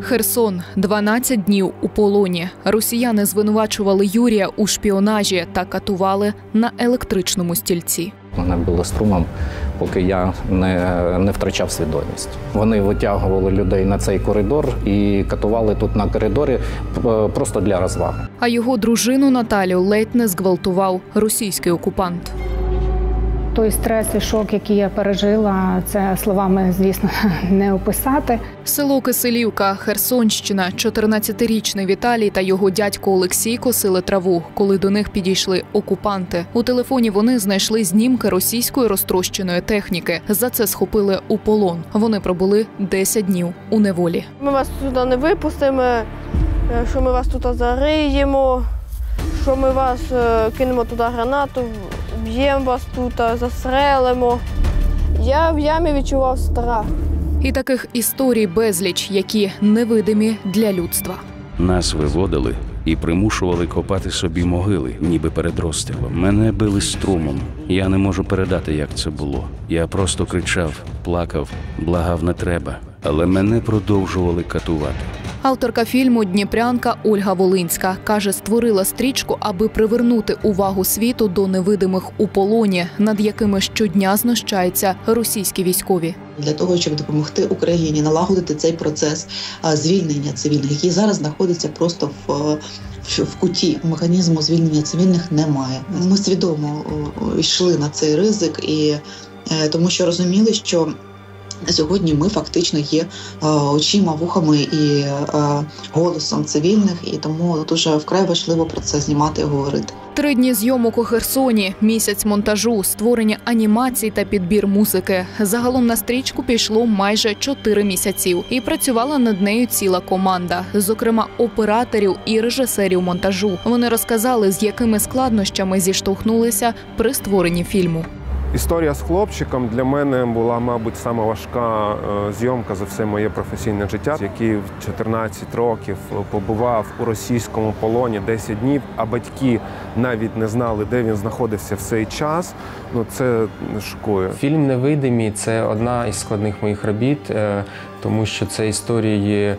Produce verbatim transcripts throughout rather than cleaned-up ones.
Херсон. дванадцять днів у полоні. Росіяни звинувачували Юрія у шпіонажі та катували на електричному стільці. Мене били струмом, поки я не, не втрачав свідомість. Вони витягували людей на цей коридор і катували тут на коридорі просто для розваги. А його дружину Наталю ледь не зґвалтував російський окупант. Той стрес і шок, який я пережила, це словами, звісно, не описати. Село Киселівка, Херсонщина. чотирнадцятирічний Віталій та його дядько Олексій косили траву, коли до них підійшли окупанти. У телефоні вони знайшли знімки російської розтрощеної техніки. За це схопили у полон. Вони пробули десять днів у неволі. Ми вас сюди не випустимо, що ми вас тут зариємо, що ми вас кинемо туди гранату, б'ємо вас тут, застрелимо. Я в ямі відчував страх. І таких історій безліч, які невидимі для людства. Нас виводили і примушували копати собі могили, ніби перед розстрілом. Мене били струмом. Я не можу передати, як це було. Я просто кричав, плакав, благав не треба. Але мене продовжували катувати. Авторка фільму «Дніпрянка» Ольга Волинська каже, створила стрічку, аби привернути увагу світу до невидимих у полоні, над якими щодня знущаються російські військові. Для того, щоб допомогти Україні налагодити цей процес звільнення цивільних, який зараз знаходиться просто в, в куті. Механізму звільнення цивільних немає. Ми свідомо йшли на цей ризик, і тому що розуміли, що сьогодні ми фактично є очима, вухами і голосом цивільних, і тому дуже вкрай важливо про це знімати і говорити. Три дні зйомок у Херсоні, місяць монтажу, створення анімацій та підбір музики. Загалом на стрічку пішло майже чотири місяців. І працювала над нею ціла команда, зокрема операторів і режисерів монтажу. Вони розказали, з якими складнощами зіштовхнулися при створенні фільму. Історія з хлопчиком для мене була, мабуть, сама важка зйомка за все моє професійне життя, який в чотирнадцять років побував у російському полоні десять днів, а батьки навіть не знали, де він знаходився в цей час. Ну, це шокує. Фільм «Невидимі» – це одна із складних моїх робіт, тому що це історії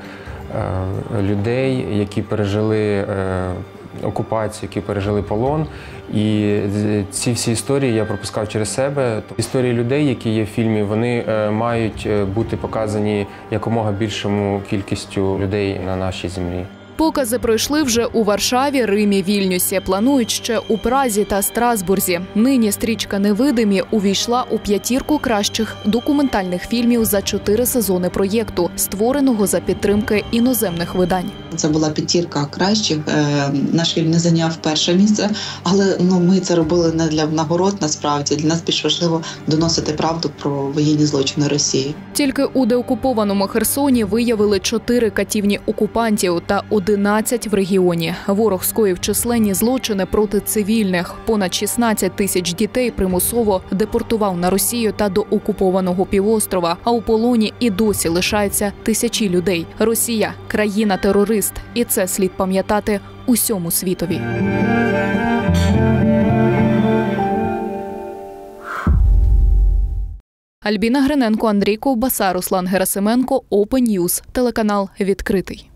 людей, які пережили окупацію, які пережили полон. І ці всі історії я пропускав через себе. Історії людей, які є в фільмі, вони мають бути показані якомога більшому кількістю людей на нашій землі. Покази пройшли вже у Варшаві, Римі, Вільнюсі. Планують ще у Празі та Страсбурзі. Нині стрічка «Невидимі» увійшла у п'ятірку кращих документальних фільмів за чотири сезони проєкту, створеного за підтримки іноземних видань. Це була п'ятірка кращих. Наш фільм не зайняв перше місце, але ну, ми це робили не для нагород, насправді. Для нас більш важливо доносити правду про воєнні злочини Росії. Тільки у деокупованому Херсоні виявили чотири катівні окупантів та одинадцять в регіоні. Ворог скоїв численні злочини проти цивільних. Понад шістнадцять тисяч дітей примусово депортував на Росію та до окупованого півострова. А у полоні і досі лишаються тисячі людей. Росія – країна-терорист. І це слід пам'ятати усьому світові. Альбіна Гриненко, Андрій Ковбаса, Руслан Герасименко, Open News, телеканал «Відкритий».